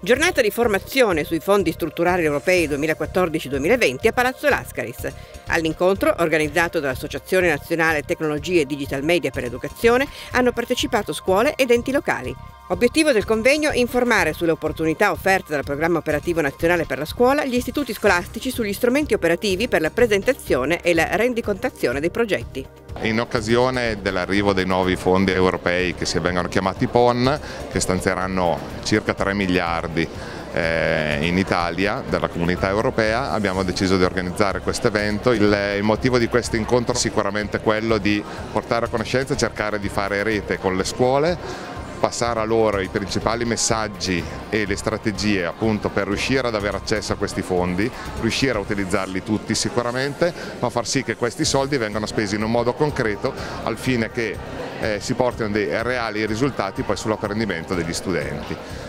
Giornata di formazione sui fondi strutturali europei 2014-2020 a Palazzo Lascaris. All'incontro, organizzato dall'Associazione Nazionale Tecnologie e Digital Media per l'Educazione, hanno partecipato scuole ed enti locali. Obiettivo del convegno: informare sulle opportunità offerte dal Programma Operativo Nazionale per la Scuola gli istituti scolastici sugli strumenti operativi per la presentazione e la rendicontazione dei progetti. In occasione dell'arrivo dei nuovi fondi europei che si vengono chiamati PON, che stanzieranno circa 3 miliardi in Italia dalla Comunità Europea, abbiamo deciso di organizzare questo evento. Il motivo di questo incontro è sicuramente quello di portare a conoscenza e cercare di fare rete con le scuole, passare a loro i principali messaggi e le strategie appunto per riuscire ad avere accesso a questi fondi, riuscire a utilizzarli tutti sicuramente, ma far sì che questi soldi vengano spesi in un modo concreto al fine che si portino dei reali risultati poi sull'apprendimento degli studenti.